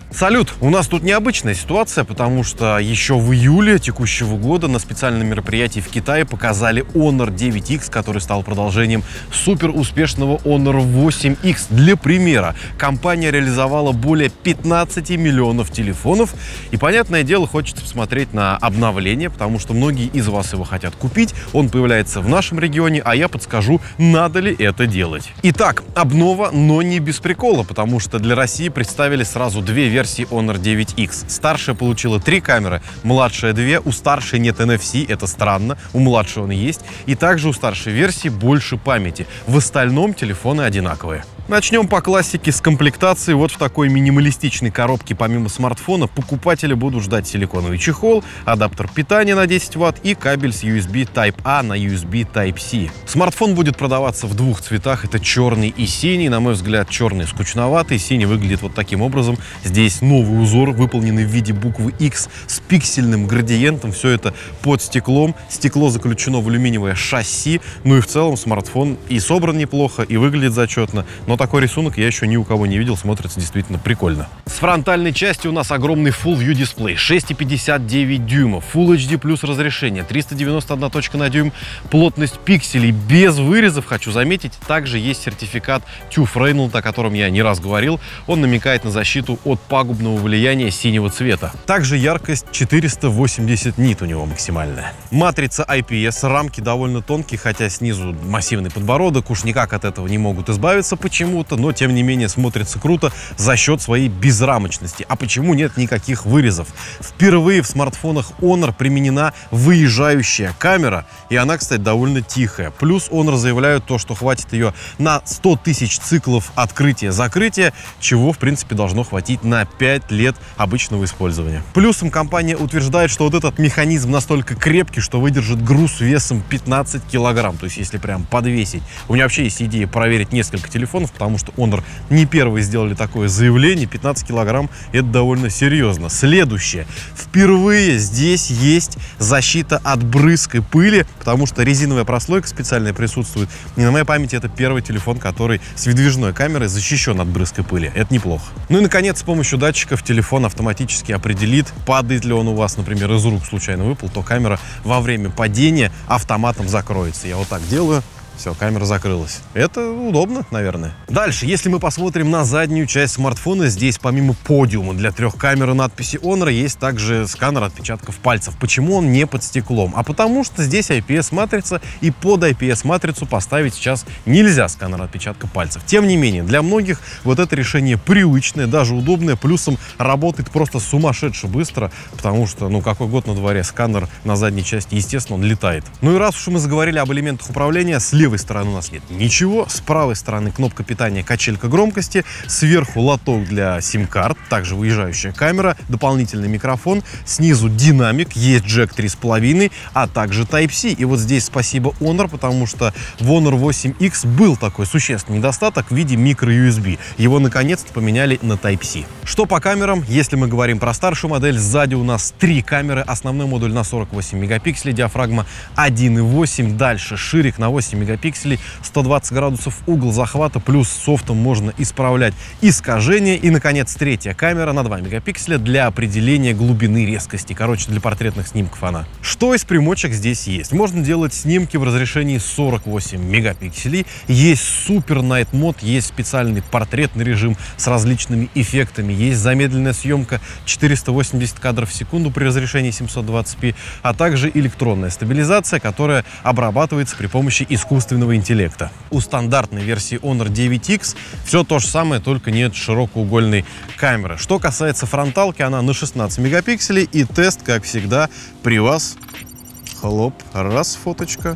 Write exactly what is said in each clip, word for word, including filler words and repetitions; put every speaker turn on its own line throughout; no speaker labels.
Салют! У нас тут необычная ситуация, потому что еще в июле текущего года на специальном мероприятии в Китае показали Honor девять икс, который стал продолжением супер успешного Honor восемь икс. Для примера, компания реализовала более пятнадцати миллионов телефонов, и, понятное дело, хочется посмотреть на обновление, потому что многие из вас его хотят купить. Он появляется в нашем регионе, а я подскажу, надо ли это делать. Итак, обнова, но не без прикола, потому что для России представили сразу две версии версии Honor девять икс. Старшая получила три камеры, младшая две. У старшей нет эн эф си, это странно. У младшей он есть. И также у старшей версии больше памяти. В остальном телефоны одинаковые. Начнем по классике с комплектации. Вот в такой минималистичной коробке помимо смартфона покупатели будут ждать силиконовый чехол, адаптер питания на десять ватт и кабель с ю эс би Type-A на ю эс би Type-C. Смартфон будет продаваться в двух цветах. Это черный и синий. На мой взгляд, черный скучноватый. Синий выглядит вот таким образом. Здесь новый узор, выполненный в виде буквы X с пиксельным градиентом. Все это под стеклом. Стекло заключено в алюминиевое шасси. Ну и в целом смартфон и собран неплохо, и выглядит зачетно. Но такой рисунок я еще ни у кого не видел, смотрится действительно прикольно. С фронтальной части у нас огромный Full View дисплей, шесть и пятьдесят девять дюймов, Full эйч ди плюс разрешение, триста девяносто одна точка на дюйм, плотность пикселей без вырезов, хочу заметить. Также есть сертификат TÜV Rheinland, о котором я не раз говорил. Он намекает на защиту от пагубного влияния синего цвета. Также яркость четыреста восемьдесят нит у него максимальная. Матрица ай пи эс, рамки довольно тонкие, хотя снизу массивный подбородок, уж никак от этого не могут избавиться. Почему? Но тем не менее смотрится круто за счет своей безрамочности. А почему нет никаких вырезов? Впервые в смартфонах Honor применена выезжающая камера, и она, кстати, довольно тихая. Плюс Honor заявляют то, что хватит ее на сто тысяч циклов открытия-закрытия, чего, в принципе, должно хватить на пять лет обычного использования. Плюсом компания утверждает, что вот этот механизм настолько крепкий, что выдержит груз весом пятнадцать килограмм. То есть, если прям подвесить. У меня вообще есть идея проверить несколько телефонов, потому что Honor не первые сделали такое заявление. пятнадцать килограмм — это довольно серьезно. Следующее. Впервые здесь есть защита от брызг и пыли, потому что резиновая прослойка специальная присутствует. И на моей памяти это первый телефон, который с выдвижной камерой защищен от брызг и пыли. Это неплохо. Ну и, наконец, с помощью датчиков телефон автоматически определит, падает ли он у вас, например, из рук случайно выпал, то камера во время падения автоматом закроется. Я вот так делаю. Все, камера закрылась. Это удобно, наверное. Дальше, если мы посмотрим на заднюю часть смартфона, здесь помимо подиума для трех камер и надписи Honor есть также сканер отпечатков пальцев. Почему он не под стеклом? А потому что здесь ай пи эс-матрица, и под ай пи эс-матрицу поставить сейчас нельзя сканер отпечатка пальцев. Тем не менее, для многих вот это решение привычное, даже удобное, плюсом работает просто сумасшедше быстро, потому что, ну, какой год на дворе, сканер на задней части, естественно, он летает. Ну и раз уж мы заговорили об элементах управления, слева С левой стороны у нас нет ничего, с правой стороны кнопка питания, качелька громкости, сверху лоток для сим-карт, также выезжающая камера, дополнительный микрофон, снизу динамик, есть джек три с половиной, а также Type-C. И вот здесь спасибо Honor, потому что в Honor восемь икс был такой существенный недостаток в виде микро-ю эс би. Его наконец-то поменяли на Type-C. Что по камерам? Если мы говорим про старшую модель, сзади у нас три камеры, основной модуль на сорок восемь мегапикселей, диафрагма один и восемь, дальше ширик на восемь мегапикселей, сто двадцать градусов угол захвата, плюс софтом можно исправлять искажения. И, наконец, третья камера на два мегапикселя для определения глубины резкости. Короче, для портретных снимков она. Что из примочек здесь есть? Можно делать снимки в разрешении сорок восемь мегапикселей. Есть супер Night Mode, есть специальный портретный режим с различными эффектами. Есть замедленная съемка четыреста восемьдесят кадров в секунду при разрешении семьсот двадцать пи, а также электронная стабилизация, которая обрабатывается при помощи искусственного интеллекта. У стандартной версии Honor девять икс все то же самое, только нет широкоугольной камеры. Что касается фронталки, она на шестнадцать мегапикселей, и тест, как всегда, при вас. Хлоп, раз фоточка.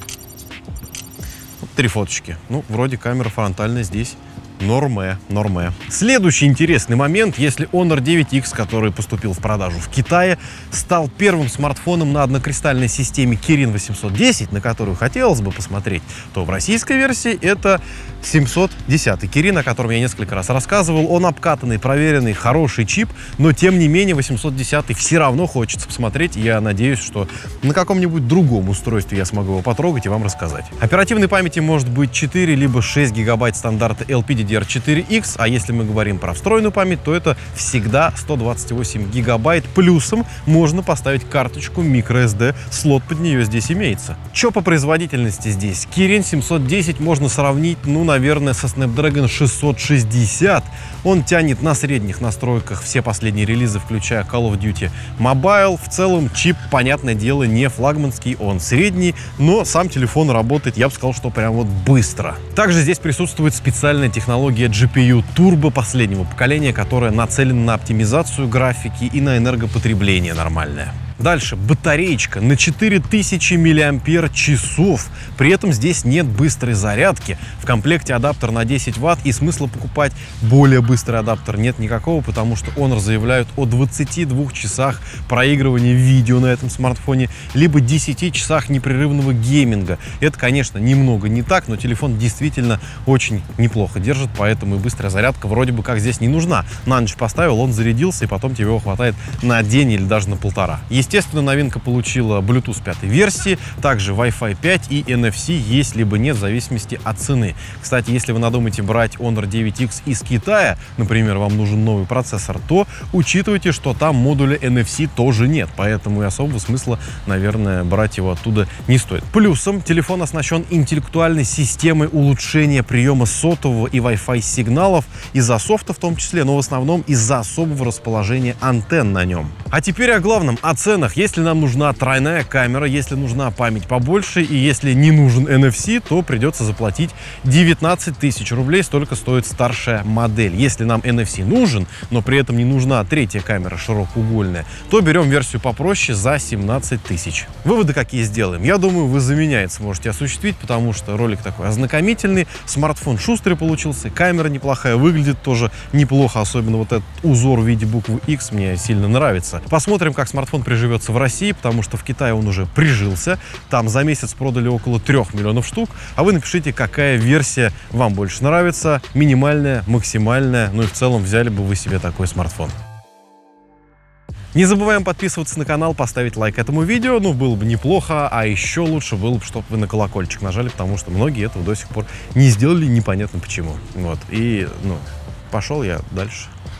Вот три фоточки. Ну, вроде камера фронтальная здесь норме, норме. Следующий интересный момент, если Honor девять икс, который поступил в продажу в Китае, стал первым смартфоном на однокристальной системе Kirin восемьсот десять, на которую хотелось бы посмотреть, то в российской версии это семьсот десятый Kirin, о котором я несколько раз рассказывал. Он обкатанный, проверенный, хороший чип, но тем не менее восемьсот десятый все равно хочется посмотреть. Я надеюсь, что на каком-нибудь другом устройстве я смогу его потрогать и вам рассказать. Оперативной памяти может быть четыре либо шесть гигабайт стандарта эл пи ди ди ди ар четыре икс, а если мы говорим про встроенную память, то это всегда сто двадцать восемь гигабайт, плюсом можно поставить карточку microSD, слот под нее здесь имеется. Что по производительности здесь? Kirin семьсот десять можно сравнить, ну, наверное, со Snapdragon шестьсот шестьдесят. Он тянет на средних настройках все последние релизы, включая Call of Duty Mobile. В целом чип, понятное дело, не флагманский, он средний, но сам телефон работает, я бы сказал, что прям вот быстро. Также здесь присутствует специальная технология джи пи ю Turbo последнего поколения, которая нацелена на оптимизацию графики и на энергопотребление нормальное. Дальше, батареечка на четыре тысячи миллиампер-часов. При этом здесь нет быстрой зарядки. В комплекте адаптер на десять ватт, и смысла покупать более быстрый адаптер нет никакого, потому что Honor заявляют о двадцати двух часах проигрывания видео на этом смартфоне, либо десяти часах непрерывного гейминга. Это, конечно, немного не так, но телефон действительно очень неплохо держит, поэтому и быстрая зарядка вроде бы как здесь не нужна. На ночь поставил, он зарядился, и потом тебе его хватает на день или даже на полтора. Естественно, новинка получила Bluetooth пятой версии, также Wi-Fi пять и эн эф си есть либо нет, в зависимости от цены. Кстати, если вы надумаете брать Honor девять икс из Китая, например, вам нужен новый процессор, то учитывайте, что там модуля эн эф си тоже нет, поэтому и особого смысла, наверное, брать его оттуда не стоит. Плюсом телефон оснащен интеллектуальной системой улучшения приема сотового и Wi-Fi сигналов из-за софта в том числе, но в основном из-за особого расположения антенн на нем. А теперь о главном, о ценах. Если нам нужна тройная камера, если нужна память побольше и если не нужен эн эф си, то придется заплатить девятнадцать тысяч рублей, столько стоит старшая модель. Если нам эн эф си нужен, но при этом не нужна третья камера широкоугольная, то берем версию попроще за семнадцать тысяч. Выводы какие сделаем? Я думаю, вы за меня это сможете осуществить, потому что ролик такой ознакомительный, смартфон шустрый получился, камера неплохая, выглядит тоже неплохо, особенно вот этот узор в виде буквы X мне сильно нравится. Посмотрим, как смартфон приживется в России, потому что в Китае он уже прижился. Там за месяц продали около трех миллионов штук. А вы напишите, какая версия вам больше нравится, минимальная, максимальная, ну и в целом взяли бы вы себе такой смартфон. Не забываем подписываться на канал, поставить лайк этому видео, ну было бы неплохо, а еще лучше было бы, чтобы вы на колокольчик нажали, потому что многие этого до сих пор не сделали, непонятно почему. Вот, и, ну, пошел я дальше.